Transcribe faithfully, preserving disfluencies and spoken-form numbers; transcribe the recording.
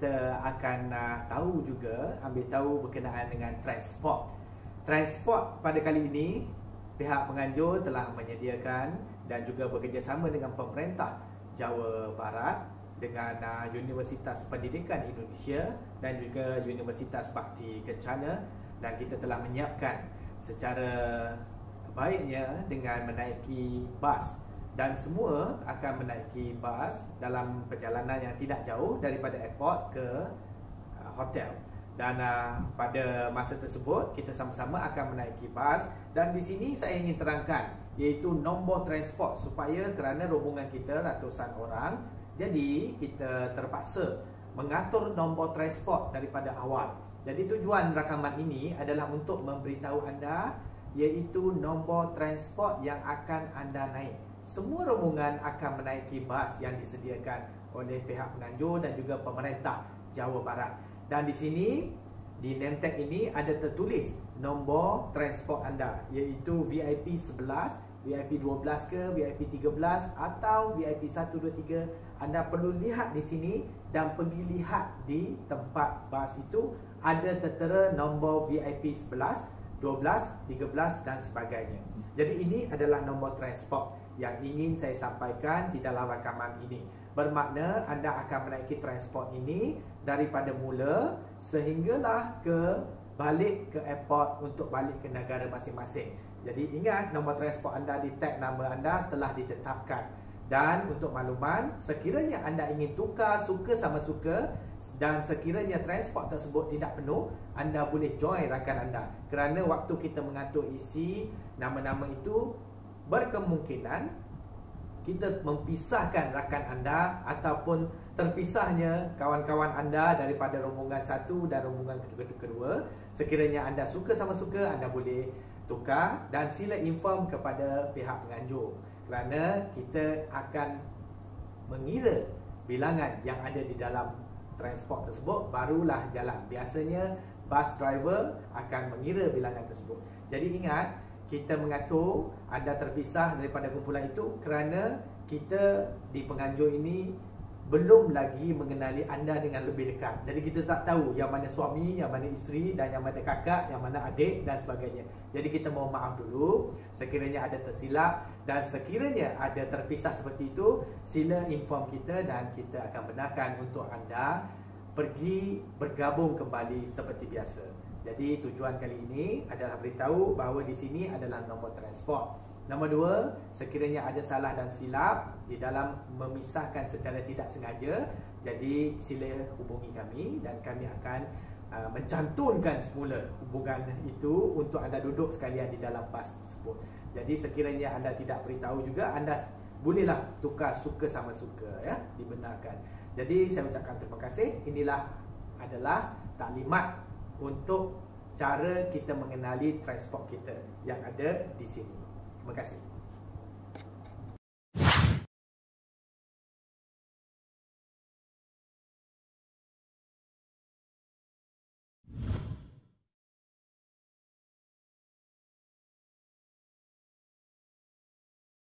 kita akan uh, tahu juga, ambil tahu berkenaan dengan transport. Transport pada kali ini, pihak penganjur telah menyediakan dan juga bekerjasama dengan pemerintah Jawa Barat dengan uh, Universitas Pendidikan Indonesia dan juga Universitas Bakti Kencana, dan kita telah menyiapkan secara baiknya dengan menaiki bas, dan semua akan menaiki bas dalam perjalanan yang tidak jauh daripada airport ke uh, hotel. Dan uh, pada masa tersebut kita sama-sama akan menaiki bas, dan di sini saya ingin terangkan iaitu nombor transport, supaya kerana rombongan kita ratusan orang, jadi kita terpaksa mengatur nombor transport daripada awal. Jadi tujuan rakaman ini adalah untuk memberitahu anda iaitu nombor transport yang akan anda naik. Semua rombongan akan menaiki bas yang disediakan oleh pihak penganjur dan juga pemerintah Jawa Barat. Dan di sini, di name tag ini ada tertulis nombor transport anda, iaitu V I P sebelas, V I P dua belas ke, V I P tiga belas atau V I P satu, dua, tiga. Anda perlu lihat di sini dan pergi lihat di tempat bas itu ada tertera nombor V I P sebelas, dua belas, tiga belas dan sebagainya. Jadi ini adalah nombor transport yang ingin saya sampaikan di dalam rakaman ini. Bermakna anda akan menaiki transport ini daripada mula sehinggalah ke balik ke airport untuk balik ke negara masing-masing. Jadi ingat, nombor transport anda di tag nama anda telah ditetapkan. Dan untuk makluman, sekiranya anda ingin tukar suka sama suka dan sekiranya transport tersebut tidak penuh, anda boleh join rakan anda. Kerana waktu kita mengatur isi nama-nama itu, berkemungkinan kita mempisahkan rakan anda ataupun terpisahnya kawan-kawan anda daripada rombongan satu dan rombongan kedua. Sekiranya anda suka sama suka, anda boleh tukar dan sila inform kepada pihak penganjur, kerana kita akan mengira bilangan yang ada di dalam transport tersebut barulah jalan. Biasanya bus driver akan mengira bilangan tersebut. Jadi ingat, kita mengatur anda terpisah daripada kumpulan itu kerana kita di penganjur ini belum lagi mengenali anda dengan lebih dekat. Jadi kita tak tahu yang mana suami, yang mana isteri dan yang mana kakak, yang mana adik dan sebagainya. Jadi kita mohon maaf dulu sekiranya ada tersilap, dan sekiranya ada terpisah seperti itu, sila inform kita dan kita akan benarkan untuk anda pergi bergabung kembali seperti biasa. Jadi tujuan kali ini adalah beritahu bahawa di sini adalah nombor transport. Nombor dua, sekiranya ada salah dan silap di dalam memisahkan secara tidak sengaja, jadi sila hubungi kami dan kami akan uh, mencantumkan semula hubungan itu untuk anda duduk sekalian di dalam bas tersebut. Jadi sekiranya anda tidak beritahu juga, anda bolehlah tukar suka sama suka, ya, dibenarkan. Jadi saya ucapkan terima kasih. Inilah adalah taklimat untuk cara kita mengenali transport kita yang ada di sini. Terima kasih.